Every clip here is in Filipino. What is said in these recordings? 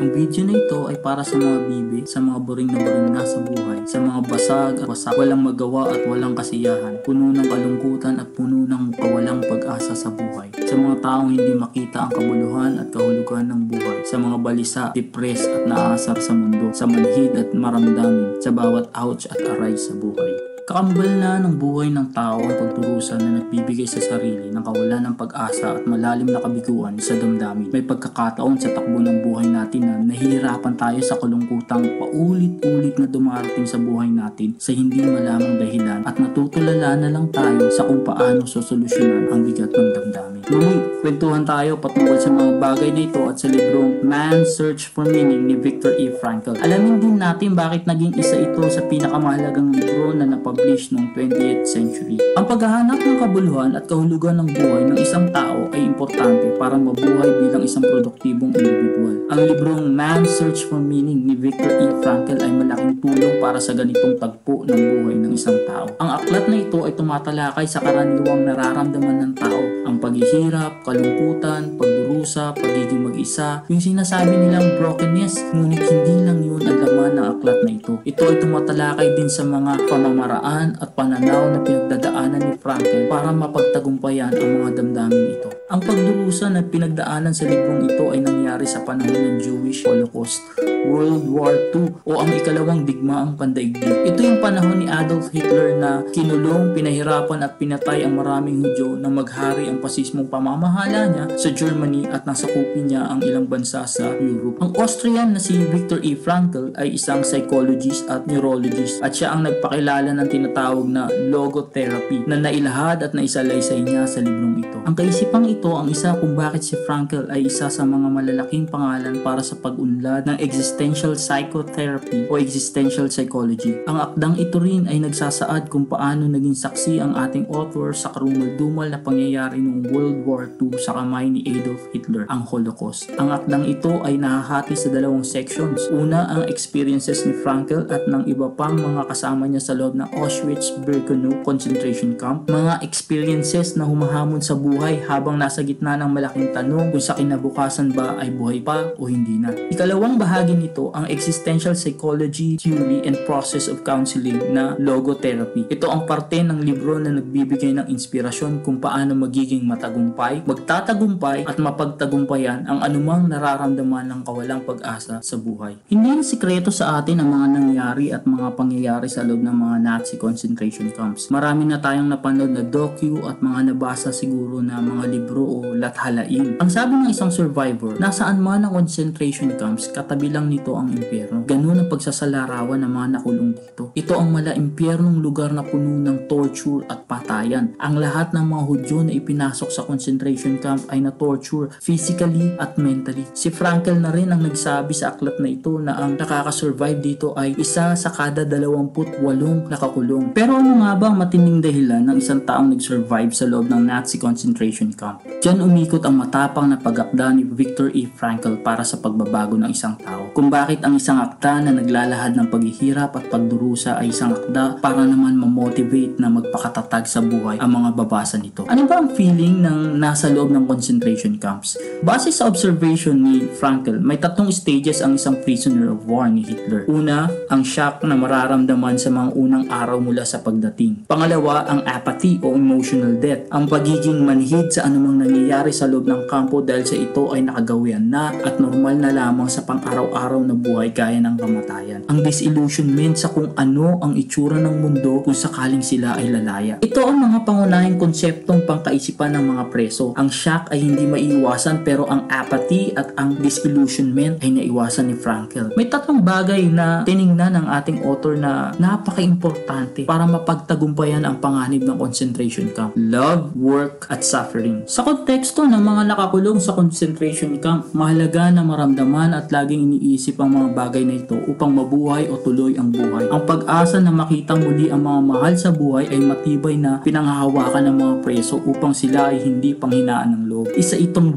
Ang video na ito ay para sa mga bibi, sa mga boring na boring na sa buhay, sa mga basag at wasak, walang magawa at walang kasiyahan, puno ng kalungkutan at puno ng kawalang pag-asa sa buhay, sa mga taong hindi makita ang kabuluhan at kahulugan ng buhay, sa mga balisa, depressed at naaasar sa mundo, sa manhid at maramdamin, sa bawat ouch at aray sa buhay. Kakambal na ng buhay ng tao ang pagdurusa na nagbibigay sa sarili ng kawalan ng pag-asa at malalim na kabiguan sa damdamin. May pagkakataon sa takbo ng buhay natin na nahihirapan tayo sa kalungkutang paulit-ulit na dumarating sa buhay natin sa hindi malamang dahilan at natutulala na lang tayo sa kung paano sosolusyonan ang bigat ng damdamin. Muli, kwentuhan tayo patungkol sa mga bagay na ito at sa librong Man's Search for Meaning ni Viktor E. Frankl. Alamin din natin bakit naging isa ito sa pinakamahalagang libro na napublish noong 20th century. Ang paghahanap ng kabuluhan at kahulugan ng buhay ng isang tao ay importante para mabuhay bilang isang produktibong individual. Ang librong Man's Search for Meaning ni Viktor E. Frankl ay malaking tulong para sa ganitong tagpo ng buhay ng isang tao. Ang aklat na ito ay tumatalakay sa karaniwang nararamdaman ng tao, ang paghihirap, kalungkutan, pagdurusa, pagiging mag-isa, yung sinasabi nilang brokenness, ngunit hindi lang yun ang laman ng aklat na ito. Ito ay tumatalakay din sa mga pamamaraan at pananaw na pinagdadaanan ni Frankl para mapagtagumpayan ang mga damdamin ito. Ang pagdurusa na pinagdaanan sa librong ito ay nangyari sa panahon ng Jewish Holocaust, World War II o ang ikalawang digmaang pandaigdig. Ito yung panahon ni Adolf Hitler na kinulong, pinahirapan at pinatay ang maraming Hudyo na maghari ang pasismong pamamahala niya sa Germany at nasakupin niya ang ilang bansa sa Europe. Ang Austrian na si Viktor E. Frankl ay isang psychologist at neurologist at siya ang nagpakilala ng tinatawag na logotherapy na nailahad at naisalaysay niya sa librong ito. Ang kaisipang ito ang isa kung bakit si Frankl ay isa sa mga malalaking pangalan para sa pag-unlad ng existential psychotherapy o existential psychology. Ang akdang ito rin ay nagsasaad kung paano naging saksi ang ating author sa karumal-dumal na pangyayari noong World War II sa kamay ni Adolf Hitler, ang Holocaust. Ang akdang ito ay nahahati sa dalawang sections. Una, ang experiences ni Frankl at ng iba pang mga kasama niya sa loob ng Auschwitz-Birkenau concentration camp. Mga experiences na humahamon sa buhay habang nasa gitna ng malaking tanong kung sa kinabukasan ba ay buhay pa o hindi na. Ikalawang bahagi nito ang existential psychology, theory, and process of counseling na logotherapy. Ito ang parte ng libro na nagbibigay ng inspirasyon kung paano magiging matagumpay, magtatagumpay at mapagtagumpayan ang anumang nararamdaman ng kawalang pag-asa sa buhay. Hindi na sikreto sa atin ang mga nangyari at mga pangyayari sa loob ng mga Nazi concentration camps. Marami na tayong napanood na docu at mga nabasa siguro na mga libro o lathalain. Ang sabi ng isang survivor, nasaan man ang concentration camps, katabi lang nito ang impyerno. Ganun ang pagsasalarawan ng mga nakulong dito. Ito ang mala-impyernong lugar na puno ng torture at patayan. Ang lahat ng mga Hudyo na ipinasok sa concentration camp ay na-torture physically at mentally. Si Frankl na rin ang nagsabi sa aklat na ito na ang nakakasurvive dito ay isa sa kada 28 nakakulong. Pero ano nga ba ang matinding dahilan ng isang taong nag-survive sa loob ng Nazi concentration camp? Diyan umikot ang matapang na pag-akda ni Viktor E. Frankl para sa pagbabago ng isang tao. Kung bakit ang isang akda na naglalahad ng paghihirap at pagdurusa ay isang akda para naman ma-motivate na magpakatatag sa buhay ang mga babasa nito. Ano ba ang feeling ng nasa loob ng concentration camps? Base sa observation ni Frankl, may tatlong stages ang isang prisoner of war ni Hitler. Una, ang shock na mararamdaman sa mga unang araw mula sa pagdating. Pangalawa, ang apathy o emotional death, ang pagiging manhid sa anumang nangyayari sa loob ng kampo dahil sa ito ay nakagawian na at normal na lamang sa pang-araw-araw na buhay gaya ng kamatayan. Ang disillusionment sa kung ano ang itsura ng mundo kung sakaling sila ay lalaya. Ito ang mga pangunahing konseptong pangkaisipan ng mga preso. Ang shock ay hindi maiiwasan pero ang apathy at ang disillusionment ay naiwasan ni Frankl. May tatlong bagay na tiningnan ng ating author na napaka-importante para mapagtagumpayan ang panganib ng concentration camp. Love, work, at suffering. Sa konteksto ng mga nakakulong sa concentration camp, mahalaga na maramdaman at laging iniisip ang mga bagay na ito upang mabuhay o tuloy ang buhay. Ang pag-asa na makitang muli ang mga mahal sa buhay ay matibay na pinanghahawakan ng mga preso upang sila ay hindi panghinaan ng loob. Isa itong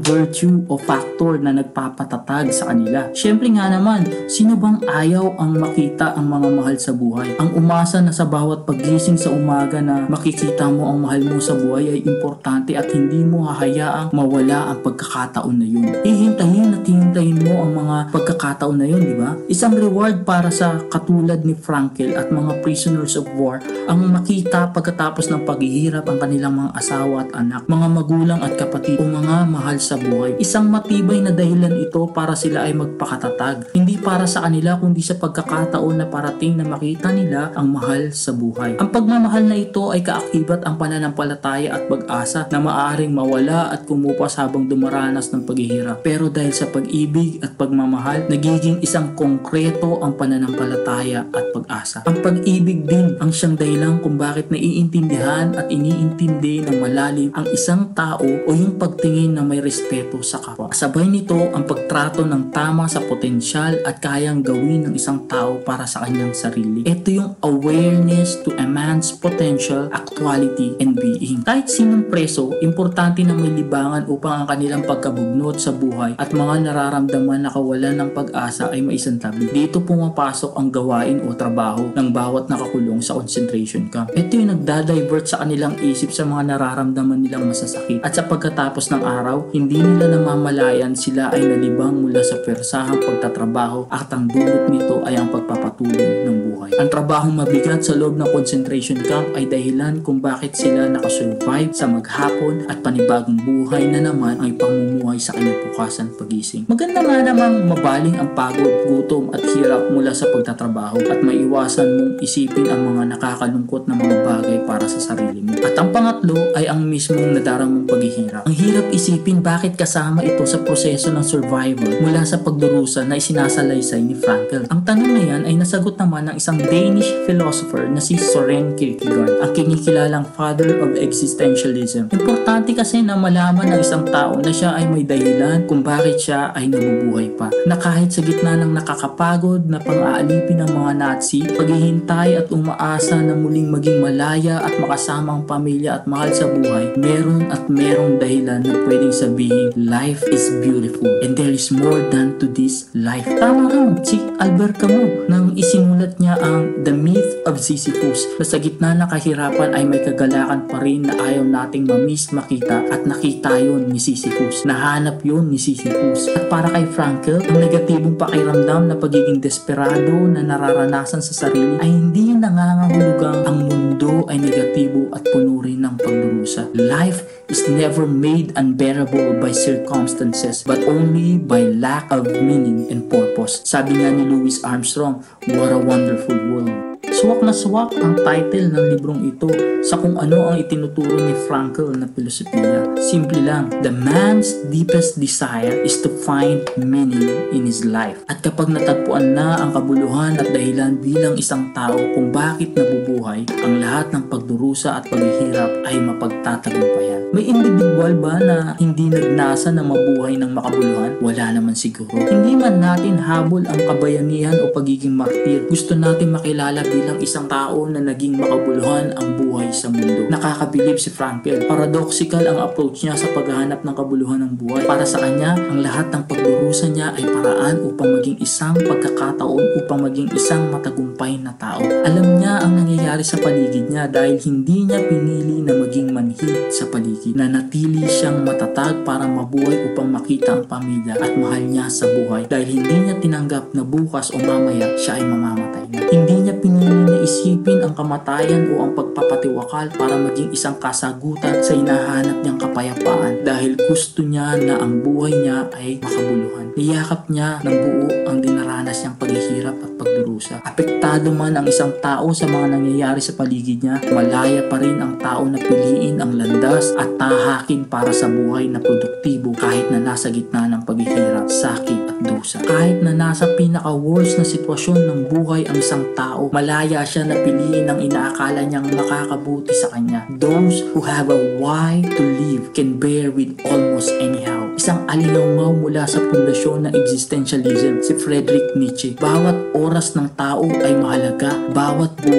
virtue o factor na nagpapatatag sa kanila. Syempre nga naman, sino bang ayaw ang makita ang mga mahal sa buhay? Ang umasa na sa bawat paggising sa umaga na makikita mo ang mahal mo sa buhay ay importante at hindi mo hahayaang mawala ang pagkakataon na yun. Hihintayin at hihintayin mo ang mga pagkakataon na yun, di ba? Isang reward para sa katulad ni Frankel at mga prisoners of war ang makita pagkatapos ng paghihirap ang kanilang mga asawa at anak, mga magulang at kapatid o mga mahal sa buhay. Isang matibay na dahilan ito para sila ay magpakatatag. Hindi para sa kanila kundi sa pagkakataon na parating na makita nila ang mahal sa buhay. Ang pagmamahal na ito ay kaakibat ang pananampalataya at pag-asa na maaaring mawala at kumupas habang dumaranas ng paghihirap. Pero dahil sa pag-ibig at pagmamahal, nagiging isang konkreto ang pananampalataya at pag-asa. Ang pag-ibig din ang siyang dahilan kung bakit naiintindihan at iniintindi ng malalim ang isang tao o yung pagtingin na may respeto sa kapwa. Sabay nito ang pagtrato ng tama sa potensyal at kayang gawin ng isang tao para sa kanyang sarili. Ito yung awareness to a man's potential, actuality, and being. Kahit sinong preso, importante na may libangan upang ang kanilang pagkabugnot sa buhay at mga nararamdaman na kawalan ng pag-asa ay maisantabi. Dito pumapasok ang gawain o trabaho ng bawat nakakulong sa concentration camp. Ito yung nagdadivert sa kanilang isip sa mga nararamdaman nilang masasakit at sa pagkatapos ng araw, hindi nila namamalayan sila ay nalibang mula sa persahang pagtatrabaho at ang dulot nito ay ang pagpapatuloy ng buhay. Ang trabahong mabigat sa loob ng concentration camp ay dahilan kung bakit sila nakasurvive sa maghapon at panibagong buhay na naman ay pamumuhay sa kinabukasan pagising. Maganda nga namang mabaling ang pagod, gutom at hirap mula sa pagtatrabaho at maiwasan mong isipin ang mga nakakalungkot na mga bagay para sa sarili mo. At ang pangatlo ay ang mismong nadaramang paghihirap. Ang hirap isipin bakit kasama ito sa proseso ng survival mula sa pagdurusa na isinasalaysay ni Frankel. Ang tanong na yan ay nasagot naman ng isang Danish philosopher na si Søren Kierkegaard, ang kinikilalang father of existentialism. Importante kasi na malaman ng isang tao na siya ay may dahilan kung bakit siya ay nabubuhay pa. Na kahit sa gitna ng nakakapagod na pang-aalipin ng mga Nazi, paghihintay at umaasa na muling maging malaya at makasama ang pamilya at mahal sa buhay, meron at merong dahilan na pwedeng sabihin, life is beautiful and there is more than to this life. Tama rin si Albert Camus nang isinulat niya ang The Myth of Sisyphus na sa gitna ng kahirapan ay may kagalakan pa rin na ayaw nating mamiss makita at nakita yun ni Sisyphus. Nahanap yun ni Sisyphus. At para kay Frankel, ang negatibong pakiramdam na pagiging desperado na nararanasan sa sarili ay hindi nangangahulugang ang mundo ay negatibo at puno rin ng pagdurusa. Life is never made unbearable by circumstances but only by lack of meaning and purpose. Sabi nga ni Louis Armstrong, what a wonderful world. Suwak na suwak ang title ng librong ito sa kung ano ang itinuturo ni Frankel na filosofiya. Simple lang, the man's deepest desire is to find meaning in his life. At kapag natagpuan na ang kabuluhan at dahilan bilang isang tao kung bakit nabubuhay, ang lahat ng pagdurusa at paghihirap ay mapagtatagumpayan. May individual ba na hindi nagnasa na mabuhay ng makabuluhan? Wala naman siguro. Hindi man natin habol ang kabayanihan o pagiging martir. Gusto natin makilala bilang isang tao na naging makabuluhan ang buhay sa mundo. Nakakabilib si Frankel. Paradoxical ang approach niya sa paghahanap ng kabuluhan ng buhay. Para sa kanya, ang lahat ng pagdurusa niya ay paraan upang maging isang pagkakataon upang maging isang matagumpay na tao. Alam niya ang nangyayari sa paligid niya dahil hindi niya pinili na maging manhid sa paligid. Nanatili siyang matatag para mabuhay upang makita ang pamilya at mahal niya sa buhay dahil hindi niya tinanggap na bukas o mamaya siya ay mamamatay na. Hindi niya pinili na isipin ang kamatayan o ang pagpapatiwakal para maging isang kasagutan sa hinahanap niyang kapayapaan dahil gusto niya na ang buhay niya ay makabuluhan. Niyakap niya ng buo ang dinaranas niyang paghihirap at pagdurusa. Apektado man ang isang tao sa mga nangyayari sa paligid niya, malaya pa rin ang tao na piliin ang landas at tahakin para sa buhay na produktibo kahit na nasa gitna ng paghihirap, sakit at dusa. Kahit na nasa pinaka-worst na sitwasyon ng buhay ang isang tao, malaya siya na piliin ang inaakala niyang makakabuti sa kanya. Those who have a why to live can bear with almost anyhow. Isang alingaw mula sa pundasyon ng existentialism, si Friedrich Nietzsche. Bawat oras ng tao ay mahalaga, bawat buhay ay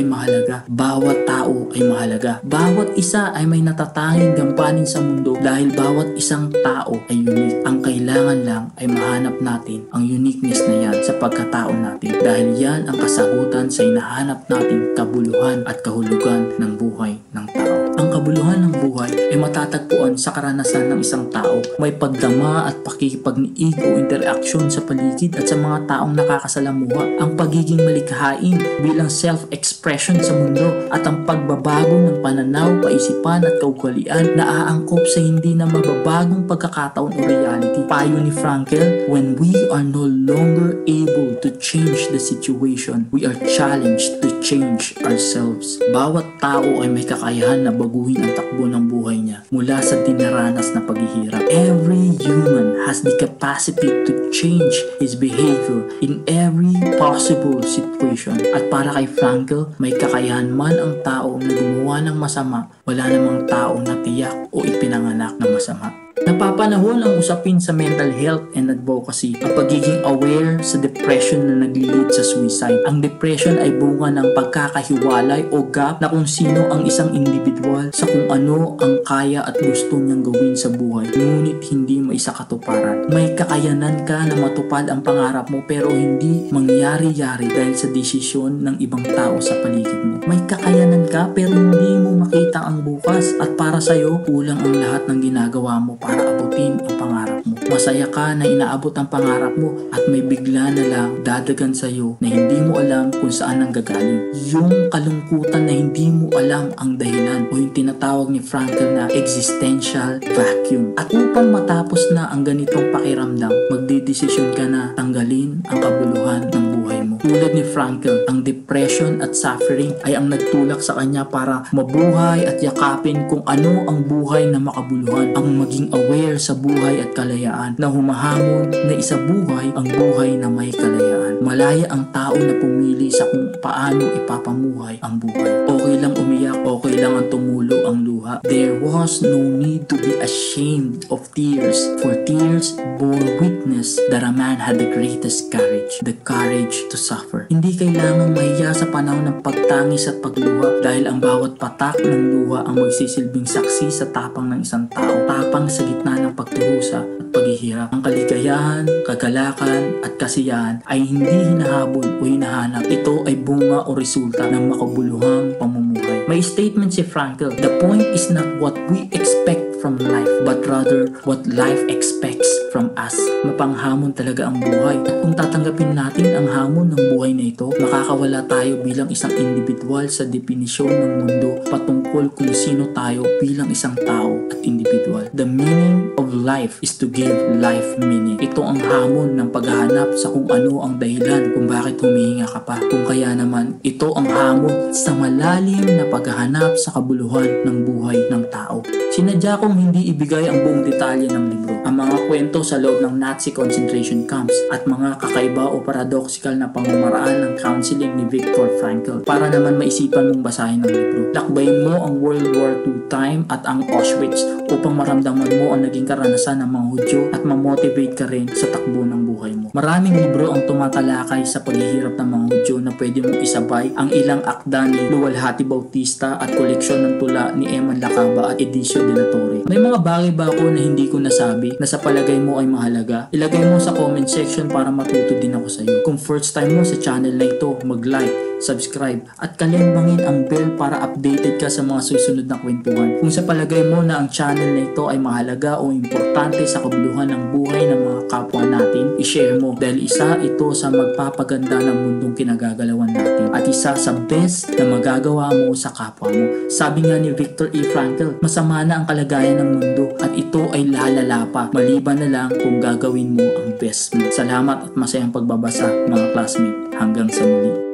mahalaga. Bawat tao ay mahalaga. Bawat isa ay may natatanging gampanin sa mundo dahil bawat isang tao ay unique. Ang kailangan lang ay mahanap natin ang uniqueness na yan sa pagkatao natin dahil yan ang kasagutan sa hinahanap nating kabuluhan at kahulugan ng buhay ng tao. Ang kabuluhan ng buhay ay matatagpuan sa karanasan ng isang tao. May pagdama at pakikipag-niig o interaksyon sa paligid at sa mga taong nakakasalamuha. Ang pagiging malikhain bilang self-expression sa mundo at ang pagbabago ng pananaw, kaisipan at kaugalian na aangkop sa hindi na mababagong pagkakataon o reality. Payo ni Frankl, when we are no longer able to change the situation, we are challenged to change ourselves. Bawat tao ay may kakayahan na baguhin ang takbo ng buhay niya mula sa dinaranas na paghihirap. Every human has the capacity to change his behavior in every possible situation. At para kay Frankl, may kakayahan man ang tao na gumawa ng masama, wala namang tao na tiyak o ipinanganak na masama. Napapanahon ang usapin sa mental health and advocacy, ang pagiging aware sa depression na nag-lead sa suicide. Ang depression ay bunga ng pagkakahiwalay o gap na kung sino ang isang individual sa kung ano ang kaya at gusto niyang gawin sa buhay, ngunit hindi maisakatuparan. May kakayanan ka na matupad ang pangarap mo pero hindi mangyari-yari dahil sa desisyon ng ibang tao sa paligid mo. May kakayanan ka pero hindi mo makita ang bukas at para sa'yo, kulang ang lahat ng ginagawa mo para abutin ang pangarap mo. Masaya ka na inaabot ang pangarap mo at may bigla na lang dadagan sa'yo na hindi mo alam kung saan ang gagaling. Yung kalungkutan na hindi mo alam ang dahilan o yung tinatawag ni Frankl na existential vacuum. At upang matapos na ang ganitong pakiramdam, magdidesisyon ka na tanggalin ang kabuluhan ng buhay mo. Tulad ni Frankl, ang depression at suffering ay ang nagtulak sa kanya para mabuhay at yakapin kung ano ang buhay na makabuluhan, ang maging aware sa buhay at kalayaan, na humahamon na isabuhay ang buhay na may kalayaan. Malaya ang tao na pumili sa kung paano ipapamuhay ang buhay. Okay lang umiyak, okay lang ang tumulo ang luha. There was no need to be ashamed of tears, for tears bore witness that a man had the greatest courage, the courage to suffer. Hindi kailangang mahiya sa panahon ng pagtangis at pagluha dahil ang bawat patak ng luha ang magsisilbing saksi sa tapang ng isang tao, tapang sa gitna ng pagturusa at paghihirap. Ang kaligayahan, kagalakan at kasiyahan ay hindi hinahabol o hinahanap. Ito ay bunga o resulta ng makabuluhang pamumuhay. May statement si Frankl, the point is not what we expect from life, but rather what life expects from us. Mapanghamon talaga ang buhay. At kung tatanggapin natin ang hamon ng buhay na ito, makakawala tayo bilang isang individual sa definisyon ng mundo patungkol kung sino tayo bilang isang tao at individual. The meaning of life is to give life meaning. Ito ang hamon ng paghahanap sa kung ano ang dahilan kung bakit humihinga ka pa. Kung kaya naman, ito ang hamon sa malalim na paghahanap sa kabuluhan ng buhay ng tao. Sinadya kong hindi ibigay ang buong detalye ng libro, ang mga kwento sa loob ng Nazi concentration camps at mga kakaiba o paradoxical na pamamaraan ng counseling ni Viktor Frankl para naman maisipan mong basahin ang libro. Lakbayin mo ang World War II time at ang Auschwitz upang maramdaman mo ang naging karanasan ng mga Hudyo at mamotivate ka rin sa takbo ng buhay mo. Maraming libro ang tumatalakay sa paghihirap ng mga Hudyo na pwede mong isabay ang ilang akda ni Luwalhati Bautista at koleksyon ng tula ni Eman Lacaba at Edicio de la Torre. May mga bagay ba ako na hindi ko nasabi na sa palagay mo ay mahalaga? Ilagay mo sa comment section para matuto din ako sa iyo. Kung first time mo sa channel na ito, mag-like, subscribe at kalimbangin ang bell para updated ka sa mga susunod na kwentuhan. Kung sa palagay mo na ang channel na ito ay mahalaga o importante sa kabuluhan ng buhay ng mga kapwa natin, i-share mo dahil isa ito sa magpapaganda ng mundong kinagagalawan natin at isa sa best na magagawa mo sa kapwa mo. Sabi nga ni Viktor E. Frankl, masama na ang kalagayan ng mundo at ito ay lalala pa maliban na lang kung gagawin mo ang best mo. Salamat at masayang pagbabasa mga classmate. Hanggang sa muli.